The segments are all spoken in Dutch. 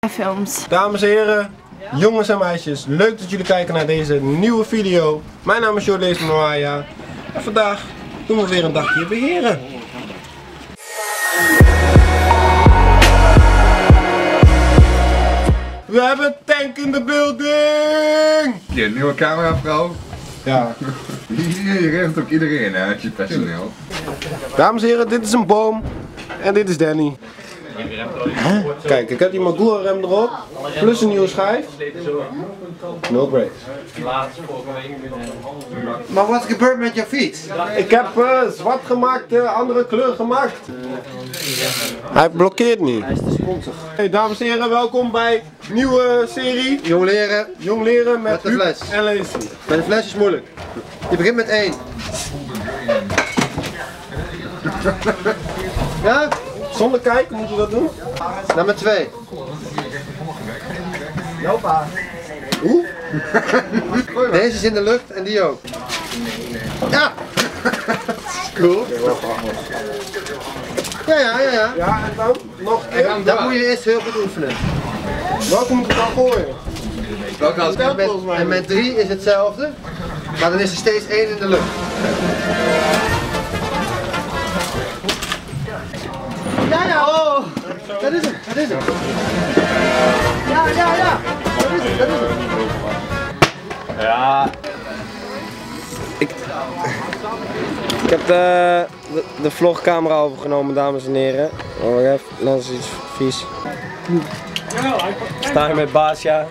Films. Dames en heren, jongens en meisjes, leuk dat jullie kijken naar deze nieuwe video. Mijn naam is Jorlees Noaya en vandaag doen we weer een dagje beheren. We hebben een tank in de building! Ja, een nieuwe cameravrouw. Ja. Je regelt ook iedereen, hè, als je personeel. Dames en heren, dit is een boom en dit is Danny. Kijk, ik heb die Magura rem erop, plus een nieuwe schijf. No brakes. Maar wat gebeurt met je fiets? Ik heb zwart gemaakt, andere kleur gemaakt. Hij blokkeert niet. Hij is de sponsor. Hey, dames en heren, welkom bij nieuwe serie Jong leren Jong Leren met de Huub fles. en Lacey. Bij de fles is moeilijk. Je begint met 1. Ja? Zonder kijken moet je dat doen. Dan met 2. Hoe? Deze is in de lucht en die ook. Ja! Cool. Ja. Ja, en dan nog één. Dat moet je eerst heel goed oefenen. Welke moet ik dan gooien? En met 3 is hetzelfde, maar dan is er steeds 1 in de lucht. Ja. Oh, dat is het. Ja. Dat is het. Ja. Ik heb de vlogcamera overgenomen, dames en heren. Oh, even, dat is iets vies. Sta je met Baasja?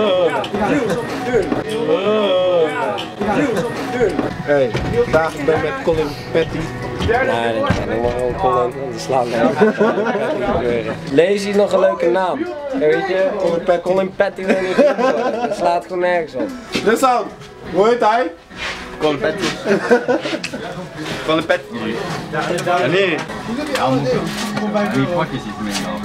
Hey, vandaag ben ik met Colin Petty. Nee, dat kan helemaal Colin, die slaat me. Lees je nog een leuke naam? Weet je, Colin Petty wil niet goed worden. Dat slaat gewoon nergens op. Dus aan, hoe heet hij? Colin Petty. Colin Petty. Ja, nee. Die pakjes zitten mee af.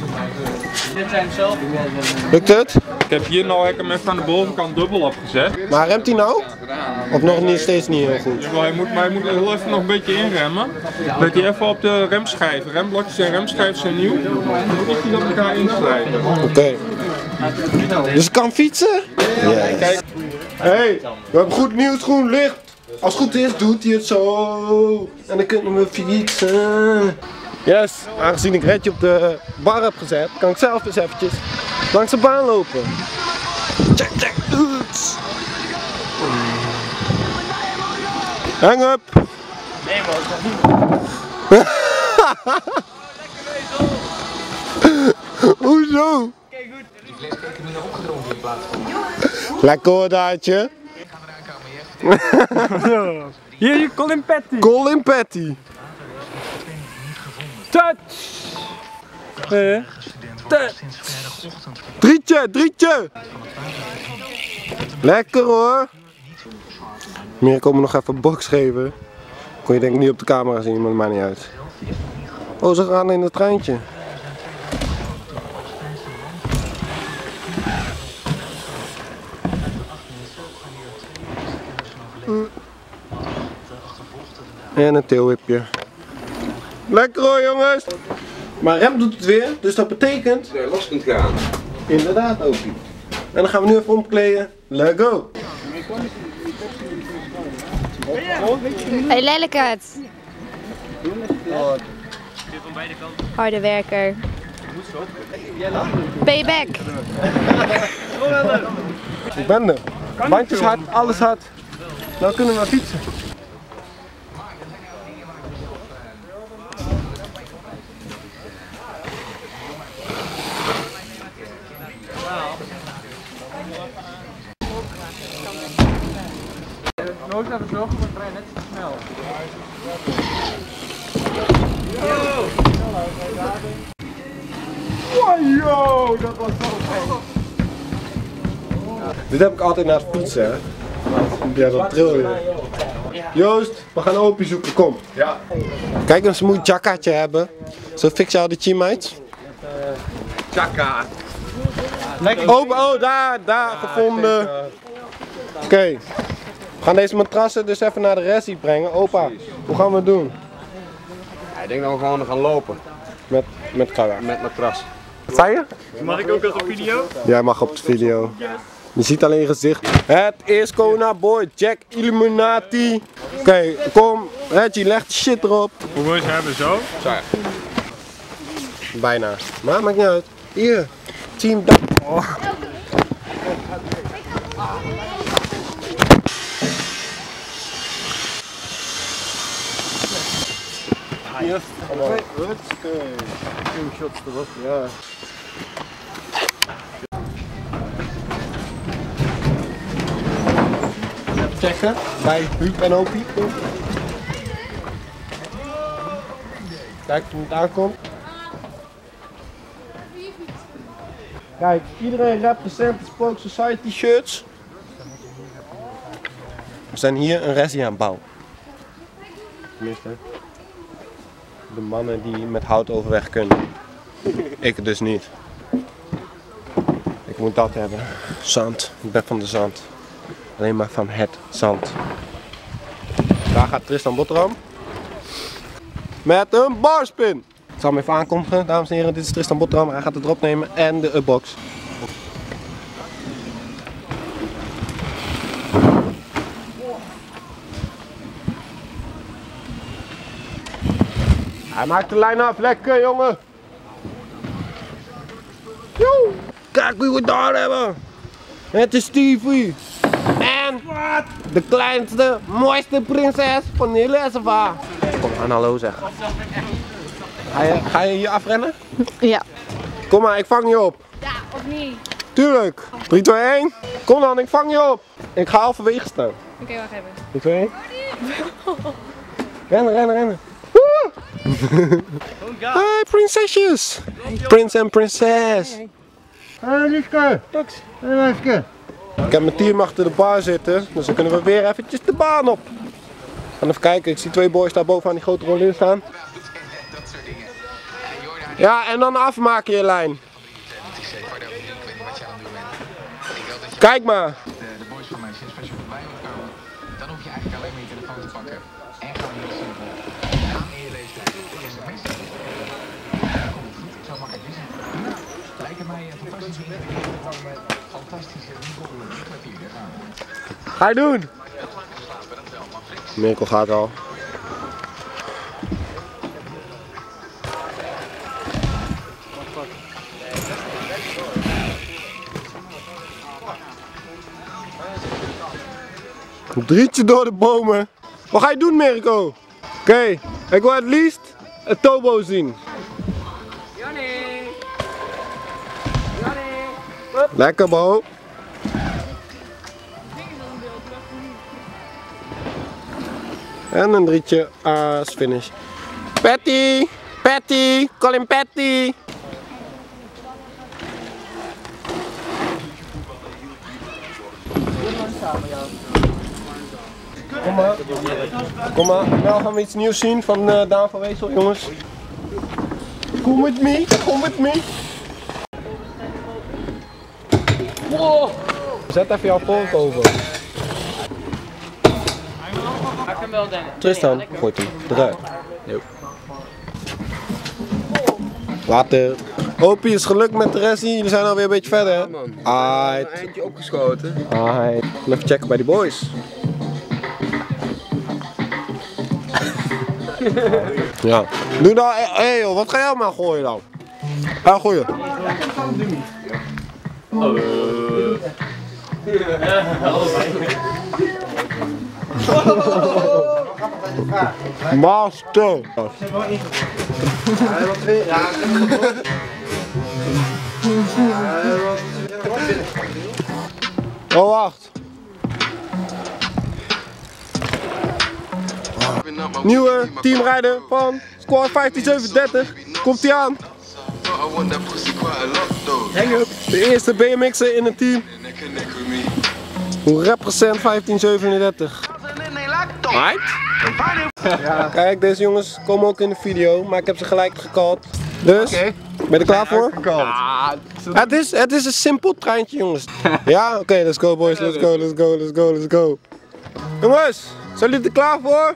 Lukt het? Ik heb hier nou hem even aan de bovenkant dubbel opgezet. Maar remt hij nou? Of nog niet, steeds niet heel goed? Jawel, hij moet heel even nog een beetje inremmen. Dat hij even op de remschijven. Remblokjes en remschijven zijn nieuw. Dan moet hij op elkaar inslijten. Oké. Dus ik kan fietsen? Kijk, Hey, we hebben goed nieuws, groen licht. Als het goed is, doet hij het zo. En dan kunnen we fietsen. Yes, aangezien ik Redje op de bar heb gezet, kan ik zelf eens eventjes langs de baan lopen. Check. Hang up. Nee man, dat niet. Hoezo? Kijk goed. Lekker hoor, Daadje. hier, Colin Petty. Colin Petty. Touch! Drietje! Lekker hoor! Meer komen nog even een box geven. Kon je denk ik niet op de camera zien, maar dat maakt niet uit. Oh, ze gaan in het treintje. En een teelwipje. Lekker hoor jongens! Maar rem doet het weer, dus dat betekent... Dat je los kunt gaan. Inderdaad ook. En dan gaan we nu even omkleden. Let's go! Hey lelijkheid. Harde werker. Payback. Ik ben er. Bandjes hard, alles hard. Nou kunnen we fietsen. Nooit even zorgen, maar trein net zo snel. Wow, dat was zo fijn. Dit heb ik altijd na het fietsen, hè. Ja, dat tril je. Joost, we gaan Opie zoeken, kom. Ja. Kijk eens, ze moet een jackaatje hebben. Zo fix je al die teammates. Chaka. Oh, daar gevonden. Oké. We gaan deze matrassen dus even naar de resti brengen. Opa, hoe gaan we het doen? Ik denk dat we gewoon gaan lopen. Met Gaga. Met matras. Wat zei je? Mag ik ook op video? Jij mag op de video. Je ziet alleen je gezicht. Het is Kona Boy, Jack Illuminati. Oké, kom. Reggie, leg de shit erop. Hoe wil je ze hebben zo? Bijna. Maar maakt niet uit. Hier. Team oh. Yes. Team shots erop, ja. Checken bij Huub en Opie. Kijk hoe het aankomt. Kijk, iedereen represent Spoke Society shirts. We zijn hier een resi aan het bouwen. Tenminste, de mannen die met hout overweg kunnen. Ik dus niet. Ik moet dat hebben. Zand. Ik ben van de zand. Alleen maar van het zand. Daar gaat Tristan Botteram. Met een barspin. Ik zal hem even aankondigen, dames en heren. Dit is Tristan Botteram. Hij gaat het erop nemen en de upbox. Hij maakt de lijn af. Lekker, jongen. Yo. Kijk wie we daar hebben. Het is Stevie. En de kleinste, mooiste prinses van heel Elsevier. Kom aan, hallo zeg. Ga je hier afrennen? Ja. Kom maar, ik vang je op. Ja, of niet? Tuurlijk. 3, 2, 1. Kom dan, ik vang je op. Ik ga halverwege staan. Oké, wacht even. 3, 2, 1. Rennen, rennen, rennen. Hi prinsesjes. Prins en prinses. Hé Lieske. Hé Lieske. Ik heb mijn team achter de bar zitten, dus dan kunnen we weer eventjes de baan op. Gaan even kijken, ik zie 2 boys daar bovenaan die grote rollen staan. Ja, en dan afmaken je lijn. Kijk maar. De boys van mij zijn special bij opkomen. Dan hoef je eigenlijk alleen maar je telefoon te pakken. En gewoon heel simpel. Aan in je leeftijd. De sms. Komt goed, zo makkelijk is het. Lijken mij een fantastische ingrediënten. Fantastische kwartier. Ga je doen? Mirko gaat al. Een drietje door de bomen. Wat ga je doen, Mirko? Oké, ik wil het liefst het Tobo zien. Lekker, Bo. En een drietje als finish. Patty! Patty! Call him Patty! Kom maar. Kom maar. Nou gaan we iets nieuws zien van Daan van Wezel, jongens. Kom met me. Kom met me. Wow. Zet even jouw vork over. Tristan, gooit hem eruit. Water. Opie is gelukt met de rest. Jullie zijn alweer een beetje verder, hè? Een eindje opgeschoten. Even checken bij die boys. Ja. Doe nou, hé joh, wat ga jij maar gooien dan? Ga gooien. Master. Oh wacht. Nieuwe teamrijder van squad 15730. Komt ie aan. De eerste BMX'er in het team. Hoe represent 1537. Ja, kijk, deze jongens komen ook in de video, maar ik heb ze gelijk gekald. Dus, ben je er klaar voor? Het is een simpel treintje, jongens. Ja, oké, let's go boys, let's go, let's go, let's go, let's go. Jongens, zijn jullie er klaar voor?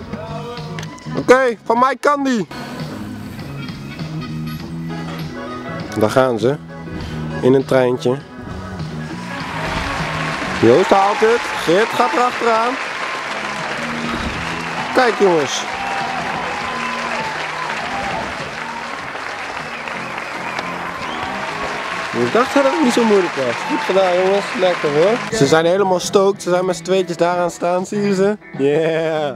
Oké, van mij kan die. Daar gaan ze. In een treintje. Joost haalt het. Geert gaat erachteraan. Kijk jongens. Ik dacht dat het niet zo moeilijk was. Goed gedaan jongens. Lekker hoor. Ze zijn helemaal stoked. Ze zijn met z'n tweetjes daaraan staan. Zie je ze? Yeah.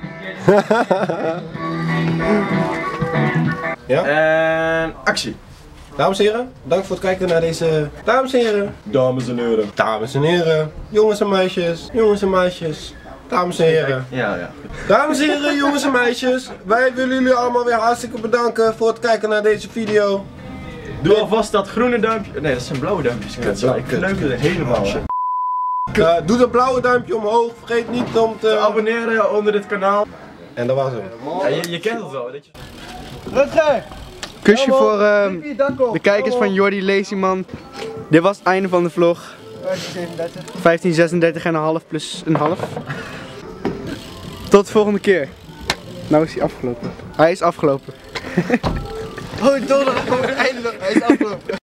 Ja? En actie. Dames en heren, bedankt voor het kijken naar deze... Dames en heren, dames en heren, dames en heren, jongens en meisjes, dames en heren. Ja. Dames en heren, jongens en meisjes, wij willen jullie allemaal weer hartstikke bedanken voor het kijken naar deze video. Doe alvast dat groene duimpje. Nee, dat zijn blauwe duimpjes. Ik kneukel er helemaal. Doe dat blauwe duimpje omhoog, vergeet niet om te abonneren onder dit kanaal. En dat was hem. Ja, je kent het wel, weet je. Kusje voor de kijkers van Jordi Lazyman. Dit was het einde van de vlog. 1536 en een half plus een half. Tot de volgende keer. Nou is hij afgelopen. Hij is afgelopen. Oh, donderdag, hij is afgelopen.